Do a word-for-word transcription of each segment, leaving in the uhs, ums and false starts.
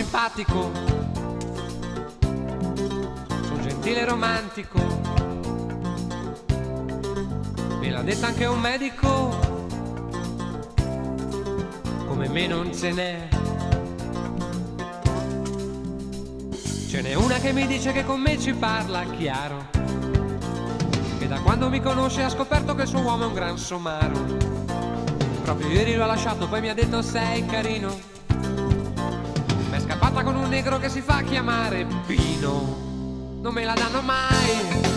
simpatico, sono gentile e romantico, me l'ha detto anche un medico, come me non ce n'è. Ce n'è una che mi dice che con me ci parla chiaro, che da quando mi conosce ha scoperto che il suo uomo è un gran somaro. Proprio ieri l'ho lasciato, poi mi ha detto sei carino, m'è scappata con un negro che si fa chiamare Pino. Non me la danno mai,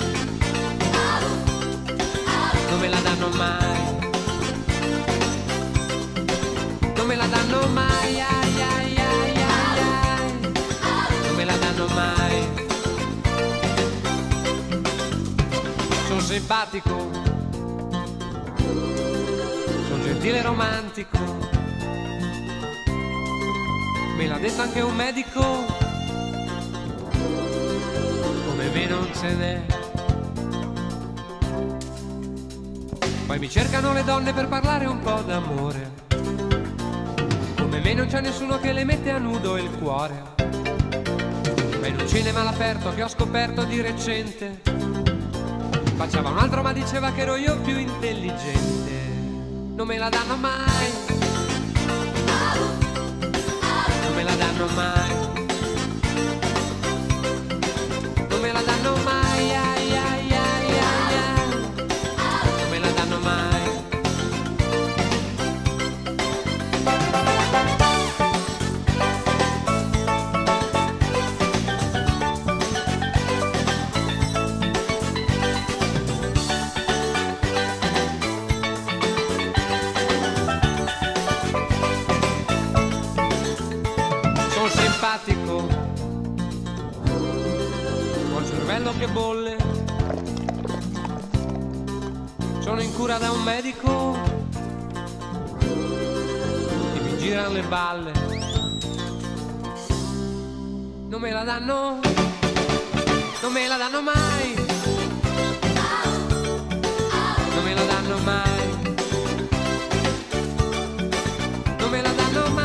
non me la danno mai, non me la danno mai, ai ai ai ai ai, non me la danno mai. Sono simpatico, sono gentile e romantico, me l'ha detto anche un medico, come me non ce n'è. Poi mi cercano le donne per parlare un po' d'amore, come me non c'è nessuno che le mette a nudo il cuore. Ma in un cinema all'aperto che ho scoperto di recente, baciava un altro ma diceva che ero io più intelligente. Non me la danno mai, non me la danno mai, non me la danno mai, ai ai ai ai ai, non me la danno mai. Simpatico, ho il cervello che bolle, sono in cura da un medico e mi girano le balle. Non me la danno, non me la danno mai, non me la danno mai, non me la danno mai.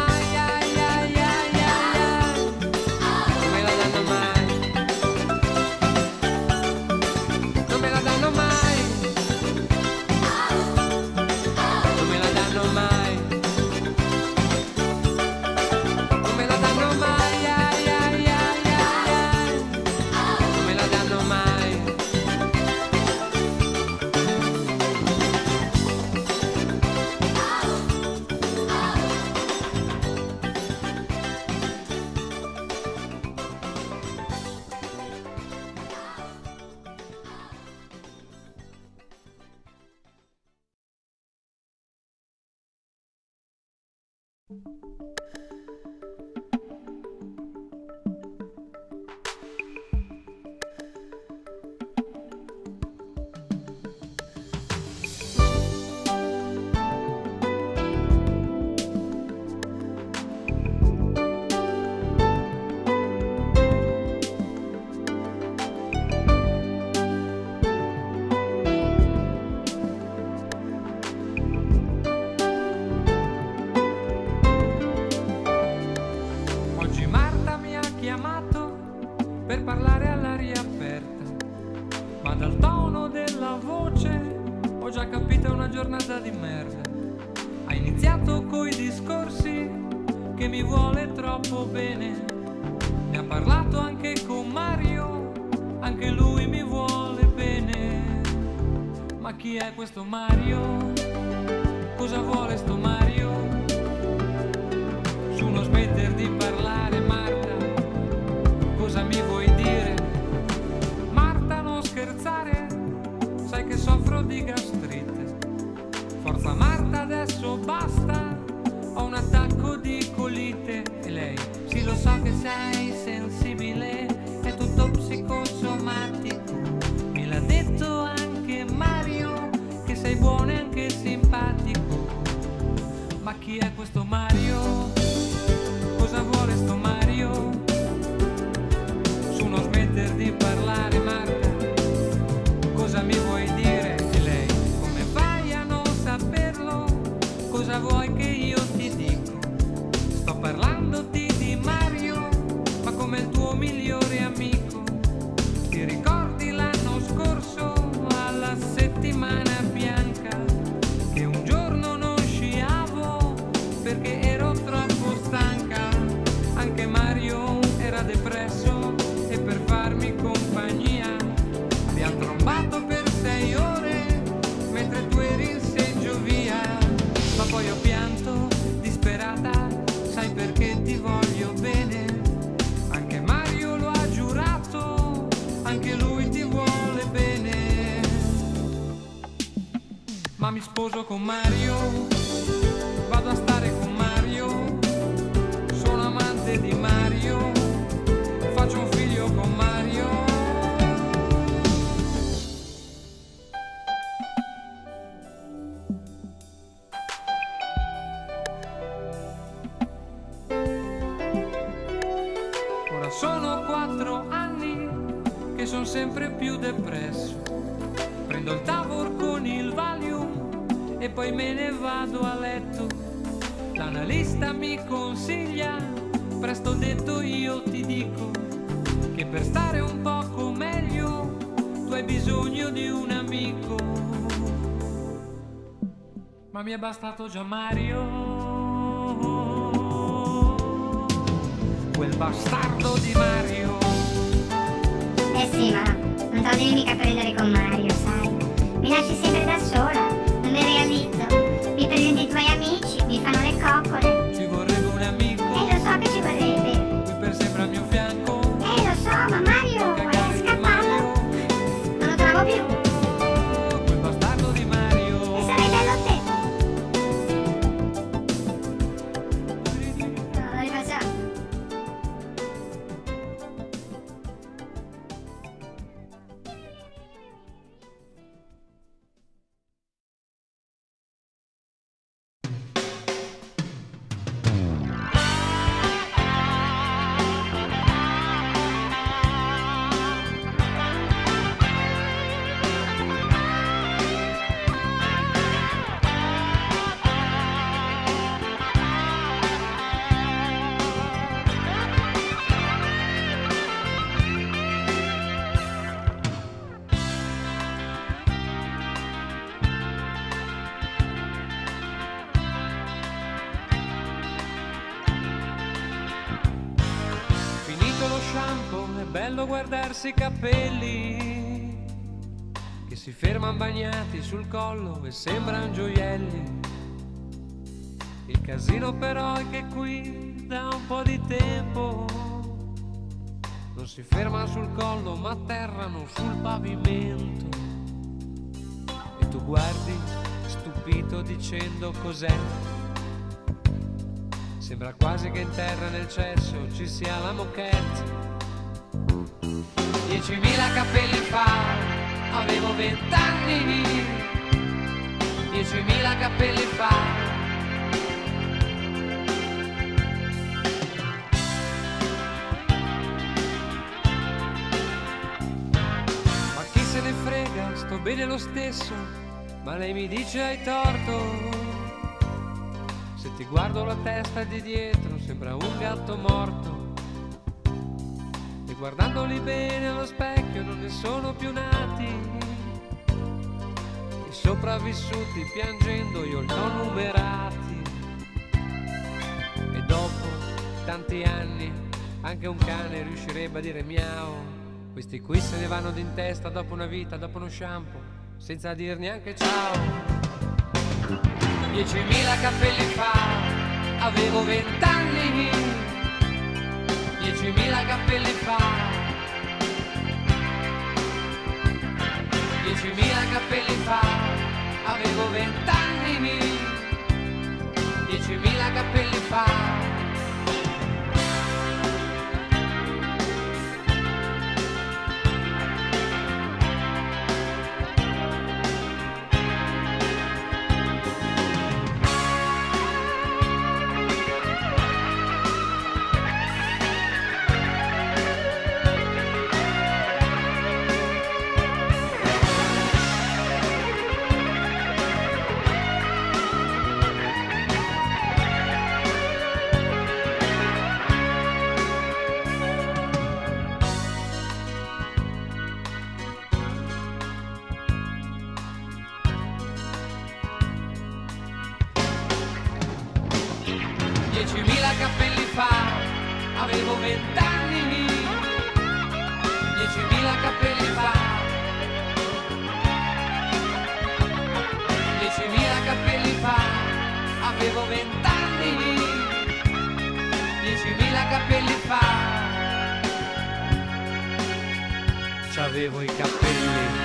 Per parlare all'aria aperta, ma dal tono della voce ho già capito, è una giornata di merda. Ha iniziato coi discorsi che mi vuole troppo bene, ne ha parlato anche con Mario, anche lui mi vuole bene. Ma chi è questo Mario? Cosa vuole sto Mario? Su non smetter di parlare, Marta, cosa mi vuoi dire? Marta, non scherzare, sai che soffro di gastrite. Forza Marta, adesso basta, ho un attacco di colite. E lei, sì lo so che sei sensibile, è tutto psicosomatico. Me l'ha detto anche Mario, che sei buono e anche simpatico. Ma chi è questo Mario? Cosa vuole sto Mario? Smetter di parlare, Marta, cosa mi vuoi dire? E lei, come fai a non saperlo? Cosa vuoi che io ti dico? Sto parlandoti di Mario, migliore amico. Ti ricordi l'anno scorso alla settimana bianca che un giorno non sciavo perché ero troppo stanca? Anche Mario era depresso e per farmi compagnia abbiamo trombato per sei ore mentre tu eri in seggio via. Ma poi ho pianto disperata, sai perché ti voglio bene. Anche Mario lo ha giurato, anche lui ti vuole bene. Ma mi sposo con Mario, vado a stare con Mario, sono amante di Mario, faccio un figlio con Mario. Ora sono quattro anni che sono sempre più depresso. Prendo il Tavor con il Valium e poi me ne vado a letto. L'analista mi consiglia, presto detto io ti dico, che per stare un poco meglio tu hai bisogno di un amico. Ma mi è bastato già Mario, quel bastardo di Mario. Eh sì, ma non te lo devi mica prendere con Mario, sai? Mi lasci sempre da sola, non mi realizzo. Mi presenti i tuoi amici, mi fanno le coccole. Ci vorrebbe un amico, Eh, lo so che ci vorrebbe. qui per sempre al mio fianco. Eh, lo so, ma Mario è Cagare di scappato. Mario, Non lo trovo più. quel bastardo di Mario. E sarai bello te. No, lo rifacciamo. Finito lo shampoo, è bello guardarsi i capelli che si ferman bagnati sul collo e sembran gioielli. Il casino però è che qui da un po' di tempo non si ferma sul collo ma atterrano sul pavimento. E tu guardi stupito dicendo cos'è. Sembra quasi che in terra nel cesso ci sia la moquette. Diecimila capelli fa avevo vent'anni. Diecimila capelli fa. Ma chi se ne frega, sto bene lo stesso. Ma lei mi dice hai torto. Se ti guardo la testa di dietro sembra un gatto morto. E guardandoli bene allo specchio non ne sono più nati. I sopravvissuti piangendo io li ho numerati. E dopo tanti anni anche un cane riuscirebbe a dire miau. Questi qui se ne vanno in testa dopo una vita, dopo uno shampoo, senza dir neanche ciao. Diecimila capelli fa avevo vent'anni. Diecimila capelli fa. Diecimila capelli fa avevo vent'anni. Diecimila capelli fa. Diecimila cappelli fa avevo vent'anni, diecimila cappelli fa, diecimila cappelli fa avevo vent'anni, diecimila cappelli fa c'avevo i capelli.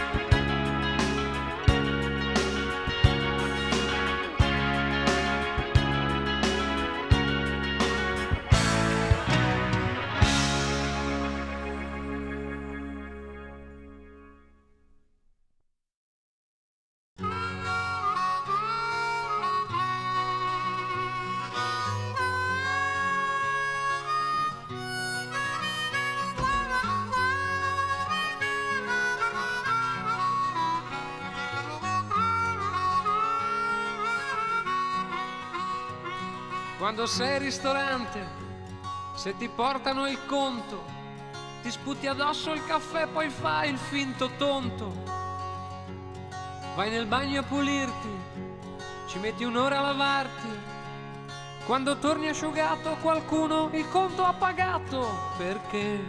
Quando sei al ristorante, se ti portano il conto, ti sputi addosso il caffè, poi fai il finto tonto. Vai nel bagno a pulirti, ci metti un'ora a lavarti. Quando torni asciugato, qualcuno il conto ha pagato. Perché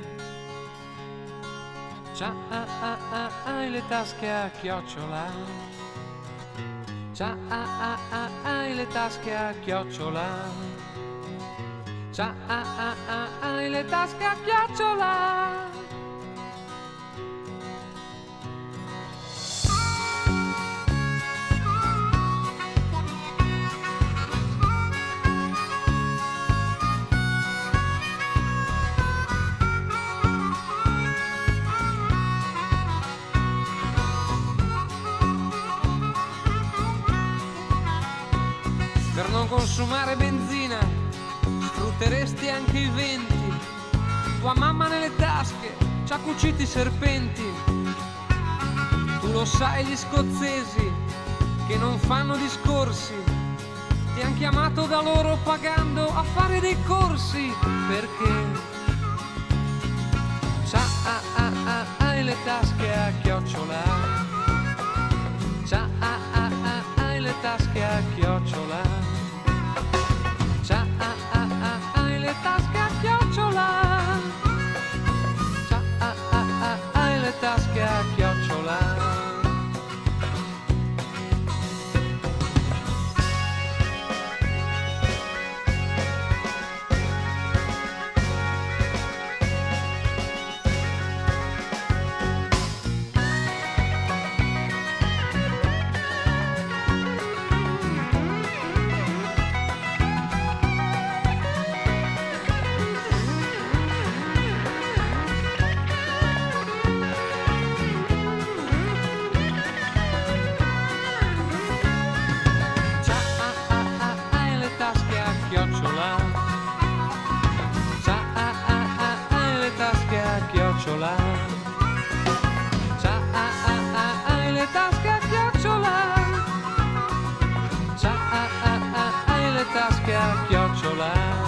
c'ha ah, ah, ah, ah, le tasche a chiocciola. C'ha ah, ah, ah, ah, le tasche a chiocciola. C'ha ah, ah, ah, ah, le tasche a chiocciola. Per non consumare benzina sfrutteresti anche i venti. Tua mamma nelle tasche c'ha cuciti i serpenti. Tu lo sai, gli scozzesi che non fanno discorsi ti han chiamato da loro pagando a fare dei corsi. Perché c'ha ah, ah, ah, ah, le tasche a chiocciola. C'ha ah, ah, ah, ah, le tasche a chiocciola. C'ha ah, ah, ah, ah, le tasche a chiocciola. C'ha ah, ah, ah, ah, le tasche a chiocciola. C'ha ah, ah, ah, ah, le tasche a chiocciola. C'ha ah, ah, ah, ah, le tasche a chiocciola.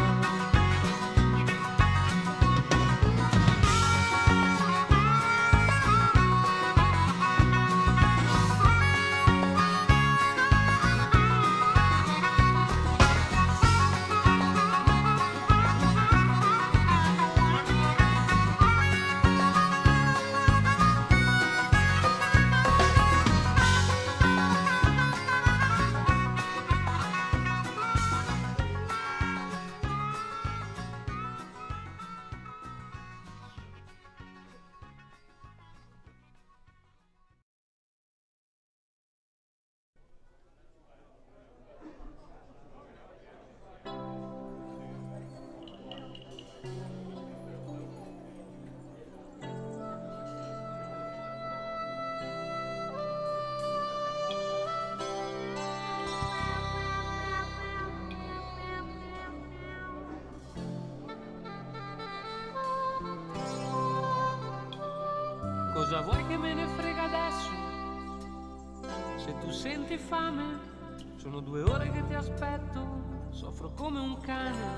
Cosa vuoi che me ne frega adesso? Se tu senti fame, sono due ore che ti aspetto, soffro come un cane.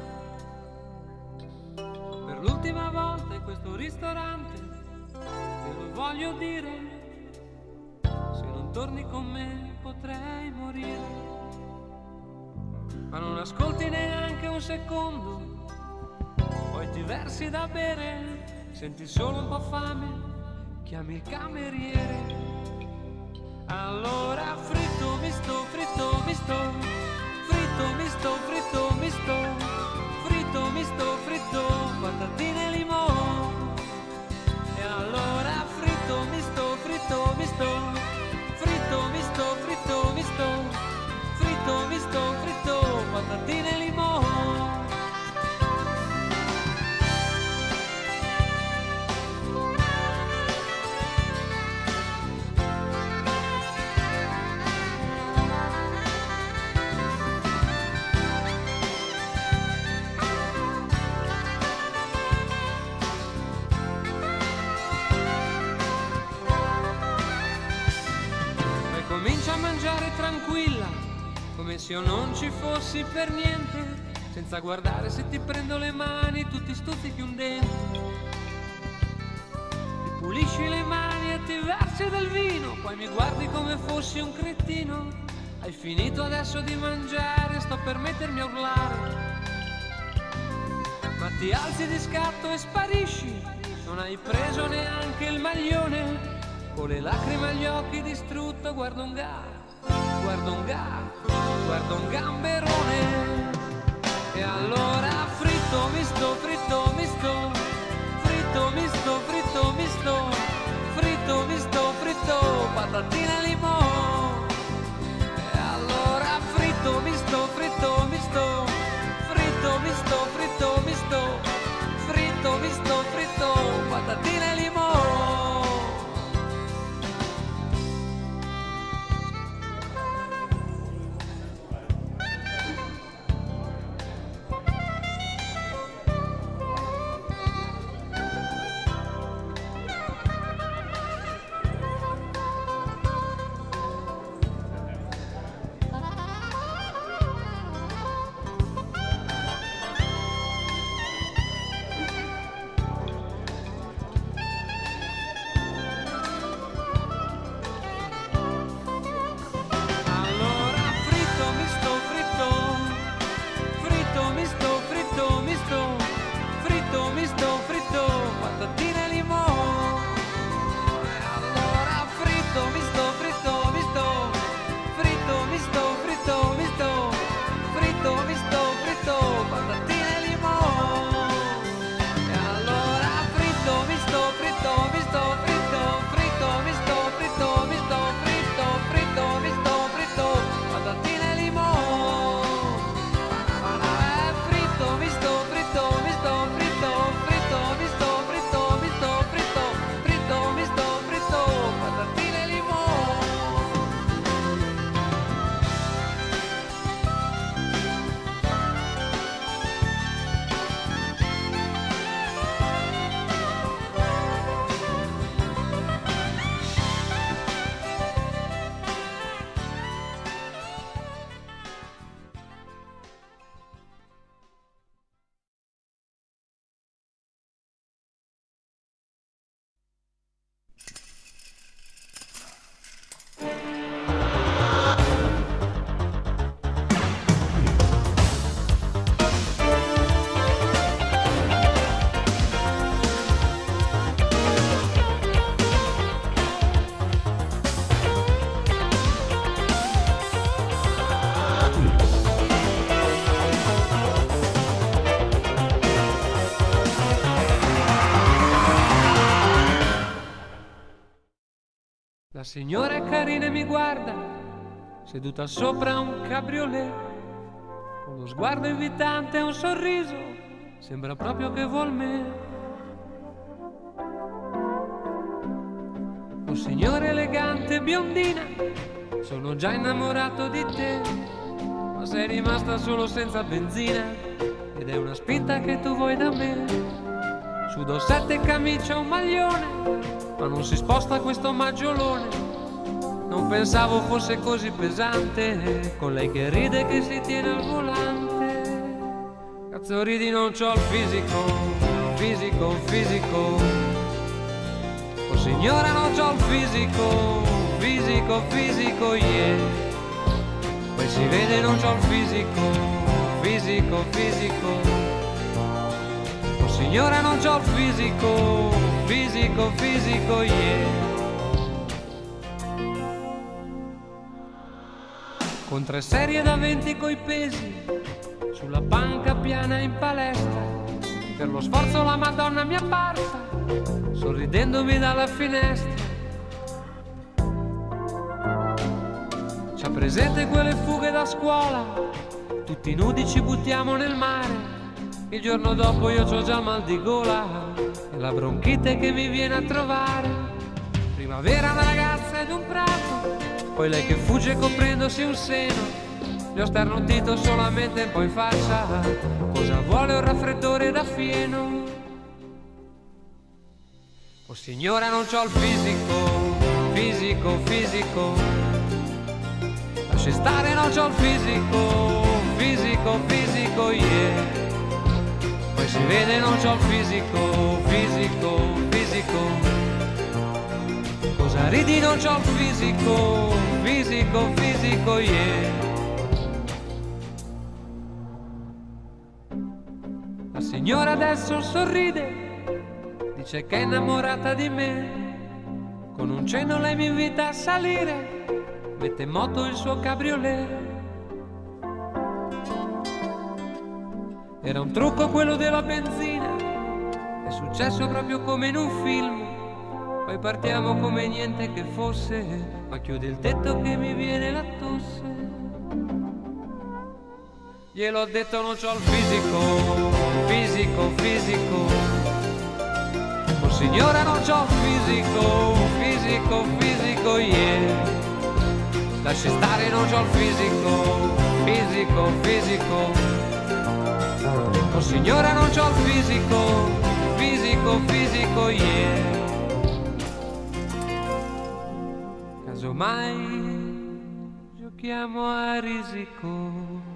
Per l'ultima volta in questo ristorante, te lo voglio dire, se non torni con me potrei morire. ma non ascolti neanche un secondo. Poi ti versi da bere, senti solo un po' fame, chiami il cameriere. Allora fritto misto, fritto misto, fritto misto, fritto misto, fritto misto, fritto, patatine e limone. E allora fritto misto, fritto misto, fritto misto, fritto misto, fritto misto, fritto, patatine e limone. Comincia a mangiare tranquilla, come se io non ci fossi per niente, senza guardare se ti prendo le mani, tu ti stuzzichi un dente. Ti pulisci le mani e ti versi del vino, poi mi guardi come fossi un cretino. Hai finito adesso di mangiare, sto per mettermi a urlare, ma ti alzi di scatto e sparisci, non hai preso neanche il maglione. Con le lacrime agli occhi distrutto guardo un ga, guardo un ga, guardo un gamberone. E allora fritto misto, fritto misto, fritto misto, fritto misto, fritto misto, fritto, patatine e limone. E allora fritto misto, fritto misto, fritto misto, fritto misto, fritto misto, fritto, patatine e limone. La signora è carina e mi guarda, seduta sopra un cabriolet, con lo sguardo invitante e un sorriso, sembra proprio che vuol me. Oh signora elegante biondina, sono già innamorato di te, ma sei rimasta solo senza benzina, ed è una spinta che tu vuoi da me. Sudo sette camicie e un maglione, ma non si sposta questo maggiolone. Non pensavo fosse così pesante, con lei che ride che si tiene al volante. Cazzo ridi, non c'ho il fisico, fisico, fisico. Oh signora, non c'ho il fisico, fisico, fisico, yeah. poi si vede non c'ho il fisico, fisico, fisico. Oh signora non c'ho il fisico, fisico, fisico, yeah. Con tre serie da venti coi pesi, sulla panca piana in palestra, per lo sforzo la Madonna mi è apparsa, sorridendomi dalla finestra. C'ha presente quelle fughe da scuola, tutti nudi ci buttiamo nel mare. Il giorno dopo io c'ho già mal di gola e la bronchite che mi viene a trovare. Primavera una ragazza ed un prato, poi lei che fugge coprendosi un seno. Le ho starnutito solamente un po' in faccia, cosa vuole un raffreddore da fieno? Oh signora non c'ho il fisico, fisico, fisico. Lasci stare non c'ho il fisico, fisico, fisico, yeah. Poi si vede non c'ho il fisico, fisico, fisico. Cosa ridi non c'ho il fisico, fisico, fisico, yeah. La signora adesso sorride, dice che è innamorata di me. Con un cenno lei mi invita a salire, mette in moto il suo cabriolet. Era un trucco quello della benzina, è successo proprio come in un film. Poi partiamo come niente che fosse, ma chiudi il tetto che mi viene la tosse. Gliel'ho detto non c'ho il fisico, fisico, fisico. Oh signora non c'ho il fisico, fisico, fisico, yeah. Lasci stare non c'ho il fisico, fisico, fisico. Oh signora non c'ho il fisico, fisico, fisico, yeah. Casomai giochiamo a risico.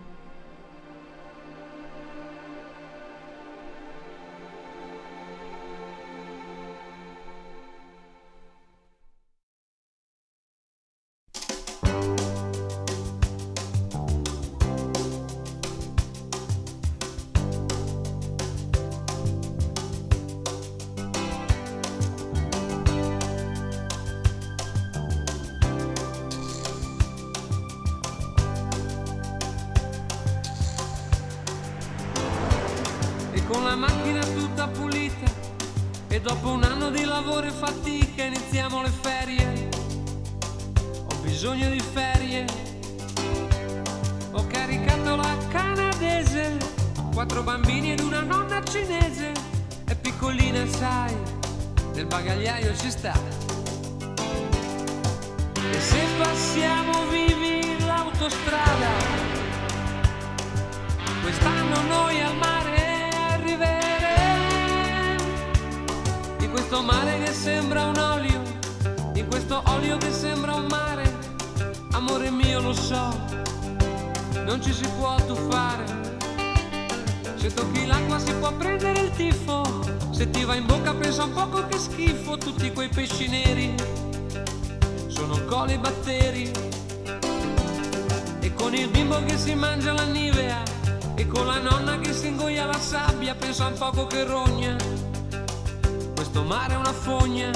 Con la macchina tutta pulita e dopo un anno di lavoro e fatica iniziamo le ferie. Ho bisogno di ferie. Ho caricato la canadese, quattro bambini ed una nonna cinese. È piccolina sai, nel bagagliaio ci sta. E se passiamo vivi l'autostrada, quest'anno noi al mare di questo mare che sembra un olio, di questo olio che sembra un mare. Amore mio lo so, non ci si può tuffare. Se tocchi l'acqua si può prendere il tifo, se ti va in bocca pensa un poco che schifo. Tutti quei pesci neri sono coli batteri, e con il bimbo che si mangia la nivea e con la nonna che si ingoia la sabbia pensa un poco che rogna. Questo mare è una fogna.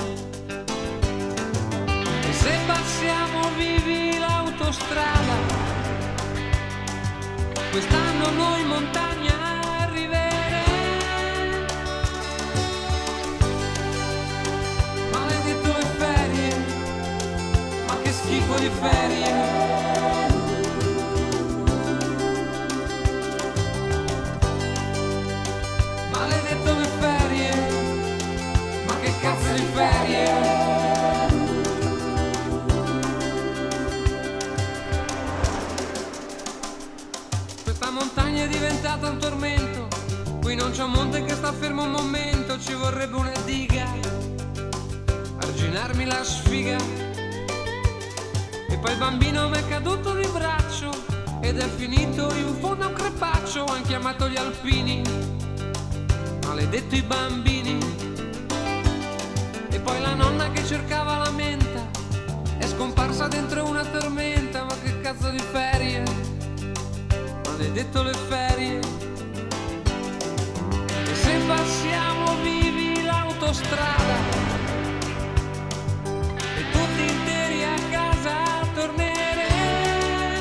E se passiamo vivi l'autostrada, quest'anno noi in montagna arriveremo. Maledetto le ferie, ma che schifo di ferie. Maledetto le ferie, ma che cazzo di ferie. Questa montagna è diventata un tormento, qui non c'è un monte che sta fermo un momento. Ci vorrebbe una diga, arginarmi la sfiga. E poi il bambino mi è caduto di braccio ed è finito in fondo a un crepaccio. Han chiamato gli alpini, maledetto i bambini. E poi la nonna che cercava la menta è scomparsa dentro una tormenta, ma che cazzo di ferie, maledetto le ferie. E se passiamo vivi l'autostrada e tutti interi a casa torneremo,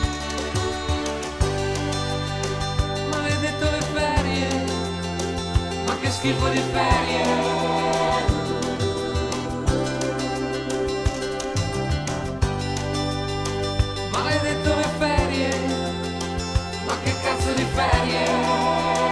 maledetto le ferie, ma che schifo di ferie. Maledetto le ferie, ma che cazzo di ferie.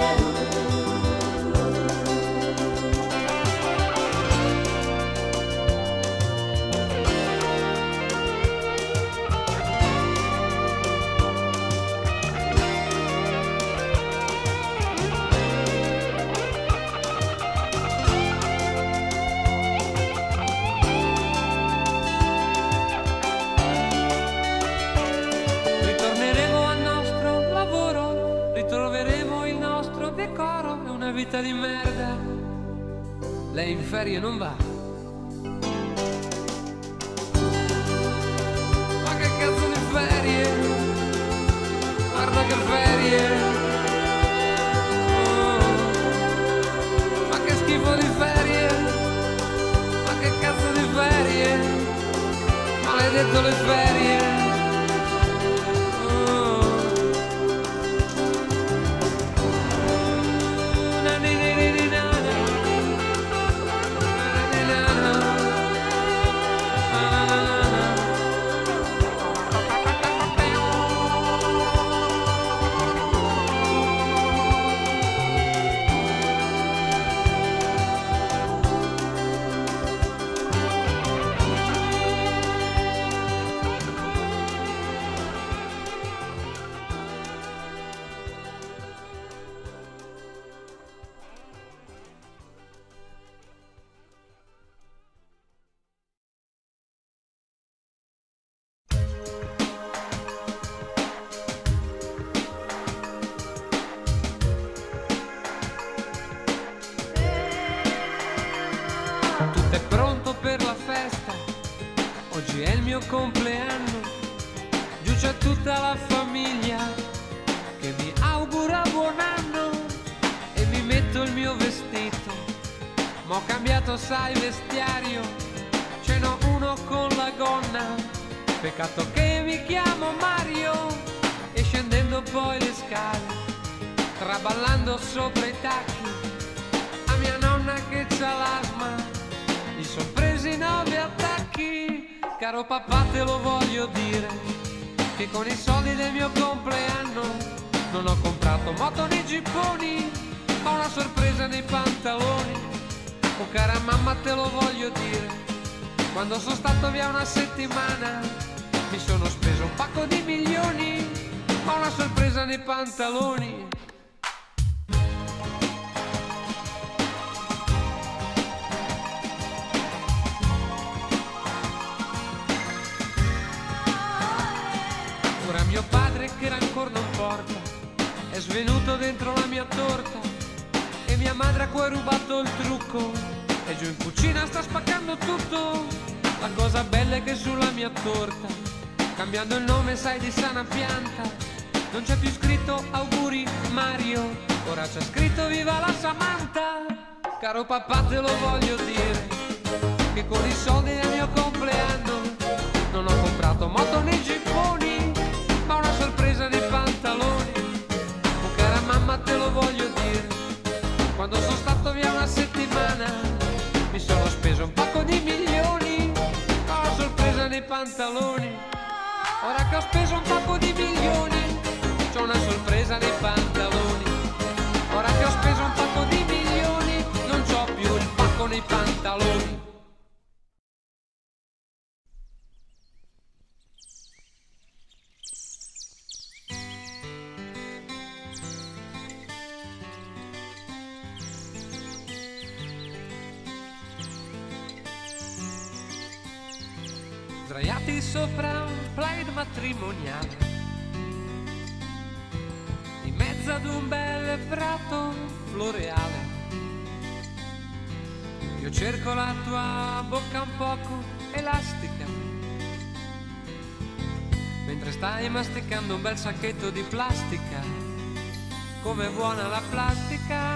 Vita di merda, lei in ferie non va. Ma che cazzo di ferie, guarda che ferie, oh, ma che schifo di ferie, ma che cazzo di ferie, maledetto le ferie. Oggi è il mio compleanno, giù c'è tutta la famiglia che mi augura buon anno e mi metto il mio vestito, ma ho cambiato sai vestiario, ce n'ho uno con la gonna, peccato che mi chiamo Mario, e scendendo poi le scale, traballando sopra i tacchi, a mia nonna che c'ha l'asma, gli son presi nove attacchi. Caro papà te lo voglio dire, che con i soldi del mio compleanno non ho comprato moto né gipponi, ho una sorpresa nei pantaloni. Oh cara mamma te lo voglio dire, quando sono stato via una settimana mi sono speso un pacco di milioni, ho una sorpresa nei pantaloni. Mio padre che ancora non porta è svenuto dentro la mia torta e mia madre a cui ha rubato il trucco e giù in cucina sta spaccando tutto. La cosa bella è che sulla mia torta, cambiando il nome sai di sana pianta, non c'è più scritto auguri Mario, ora c'è scritto viva la Samantha. Caro papà te lo voglio dire, che con i soldi del mio compleanno non ho comprato moto né gipponi, ma una sorpresa nei pantaloni. Oh cara mamma te lo voglio dire, quando sono stato via una settimana mi sono speso un pacco di milioni, ma una sorpresa nei pantaloni. Ora che ho speso un pacco di milioni c'ho una sorpresa nei pantaloni. Ora che ho speso un pacco di milioni non c'ho più il pacco nei pantaloni. Sdraiati sopra un plaid matrimoniale, in mezzo ad un bel prato floreale, io cerco la tua bocca un poco elastica mentre stai masticando un bel sacchetto di plastica, com'è buona la plastica.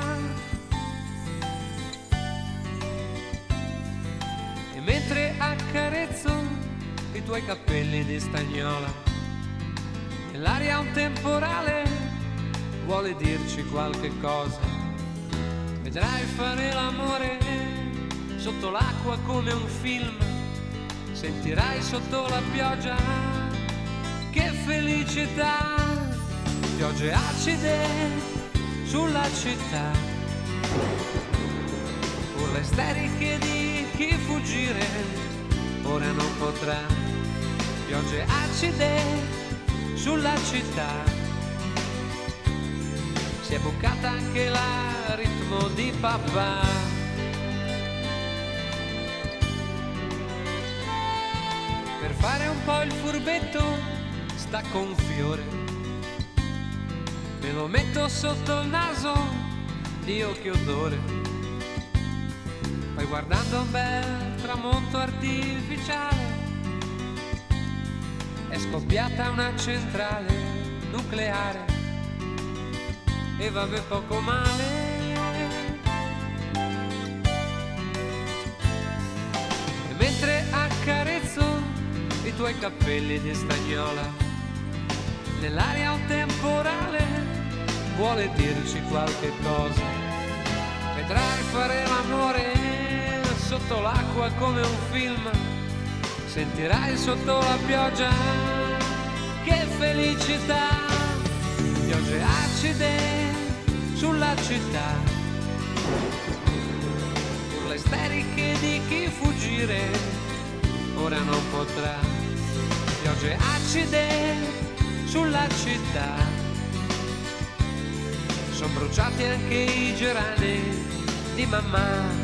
E mentre accarezzo i tuoi capelli di stagnola, nell'aria un temporale vuole dirci qualche cosa. Vedrai fare l'amore sotto l'acqua come un film, sentirai sotto la pioggia che felicità. Piogge acide sulla città, urla isteriche di chi fuggire ora non potrà. Piogge acide sulla città, si è bucata anche la ritmo di papà. Per fare un po' il furbetto stacco un fiore, me lo metto sotto il naso, Dio che odore. Poi guardando un bel tramonto artificiale è scoppiata una centrale nucleare e vabbè poco male. E mentre accarezzo i tuoi capelli di stagnola, nell'aria un temporale vuole dirci qualche cosa. Vedrai fare l'amore sotto l'acqua come un film, sentirai sotto la pioggia che felicità. Piogge acide sulla città, urla isteriche di chi fuggire ora non potrà. Piogge acide sulla città, son bruciati anche i gerani di mamma.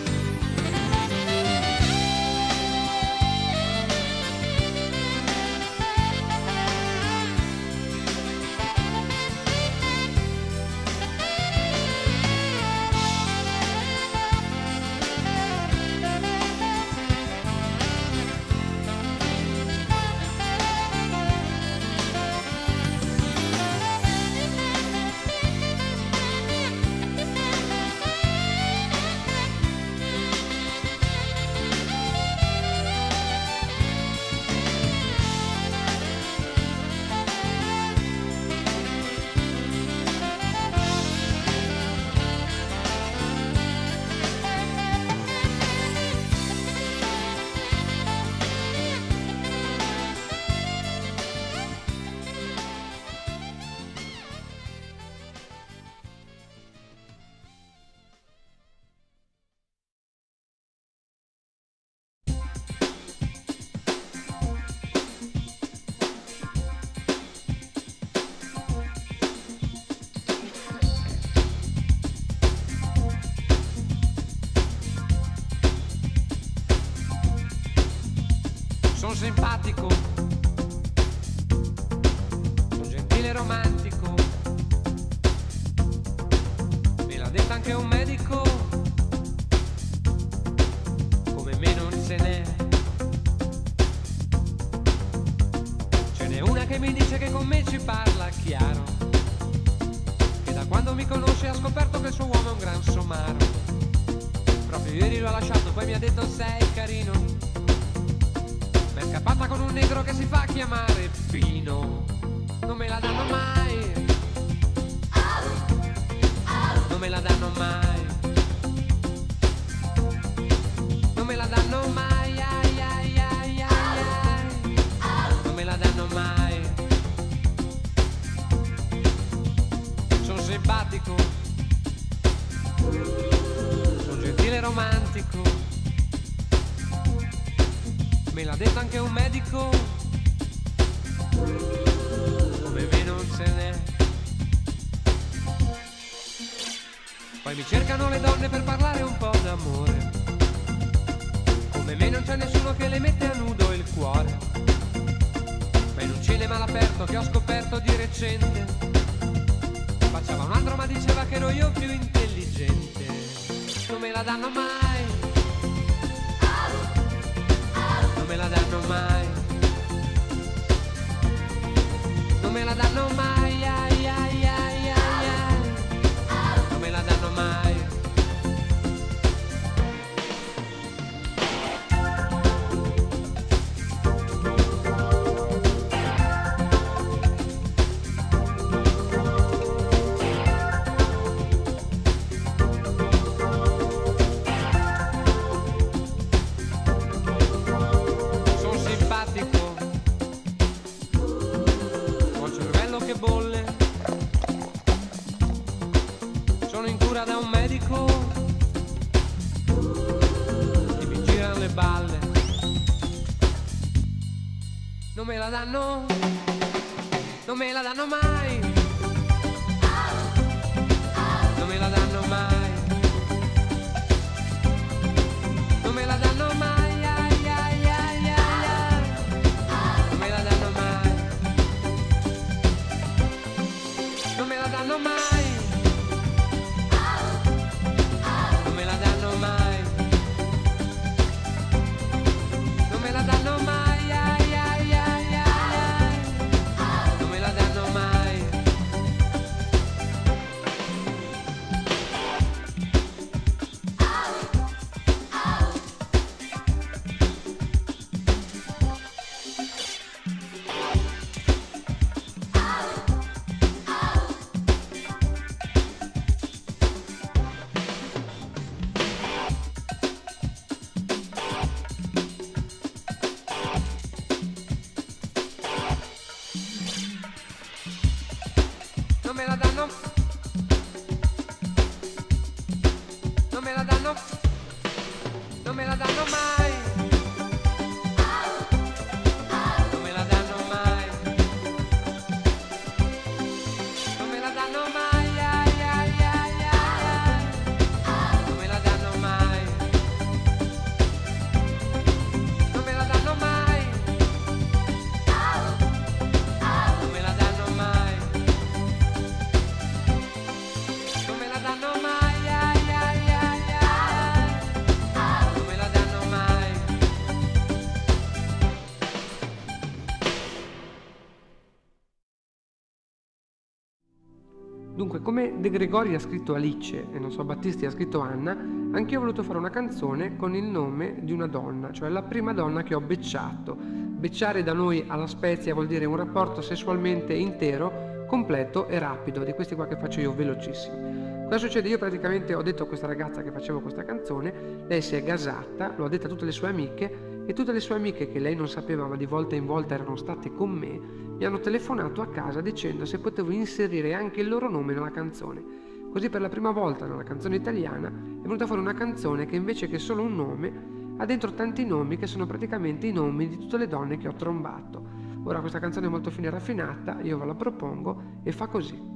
Sono simpatico, sono gentile e romantico, me l'ha detto anche un medico, come me non se n'è. Ce n'è una che mi dice che con me ci parla chiaro, che da quando mi conosce ha scoperto che il suo uomo è un gran somaro. Proprio ieri l'ho lasciato, poi mi ha detto sei carino. M'è scappata con un negro che si fa chiamare Pino. Non me la danno mai, non me la danno mai, non me la danno mai, ai ai ai ai ai, non me la danno mai. Sono simpatico, sono gentile e romantico, me l'ha detto anche un medico, come me non se n'è. Poi mi cercano le donne per parlare un po' d'amore, come me non c'è nessuno che le mette a nudo il cuore. Ma in un cinema all'aperto che ho scoperto di recente, faceva un altro ma diceva che ero io più intelligente. Non me la danno mai, non me la danno mai, me la danno mai, ai, ai, ai, ai, ai. Non me la danno mai. Sono simpatico, ho il cervello che bolle, sono in cura da un medico e mi girano le balle. Non me la danno, non me la danno mai, non me la danno mai, non me la danno mai, ai, ai, ai, ai, ai. Non me la danno mai, non me la danno mai, non me la danno mai, non me la danno mai, ai, ai, ai, ai, ai. Non me la danno mai. Non me la danno, non me la danno, non me la danno mai, non me la danno mai, non me la danno mai, ai, ai, ai, ai. Non me la danno mai, non me la danno mai, non me la danno mai. Non me la danno mai, ai, ai, ai, ai. Non me la danno mai. Dunque, come De Gregori ha scritto Alice e non so, Battisti ha scritto Anna, anch'io ho voluto fare una canzone con il nome di una donna, cioè la prima donna che ho becciato. Becciare da noi alla Spezia vuol dire un rapporto sessualmente intero, completo e rapido, di questi qua che faccio io velocissimi. Cosa succede? Io praticamente ho detto a questa ragazza che facevo questa canzone, lei si è gasata, lo ha detto a tutte le sue amiche e tutte le sue amiche, che lei non sapeva ma di volta in volta erano state con me, mi hanno telefonato a casa dicendo se potevo inserire anche il loro nome nella canzone. Così per la prima volta nella canzone italiana è venuta fuori una canzone che invece che solo un nome ha dentro tanti nomi che sono praticamente i nomi di tutte le donne che ho trombato. Ora questa canzone è molto fine e raffinata, io ve la propongo e fa così.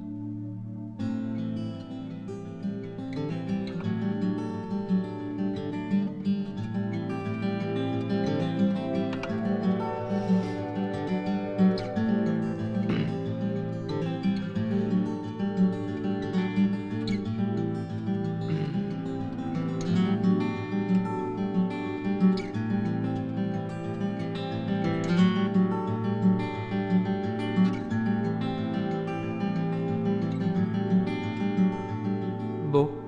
Boh,